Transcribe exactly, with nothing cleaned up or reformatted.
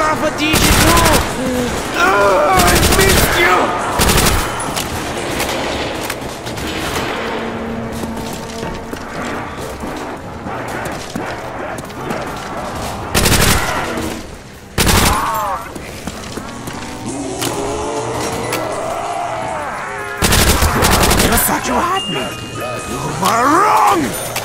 fatigue too! Oh, I missed you! Never thought you had me! You were wrong!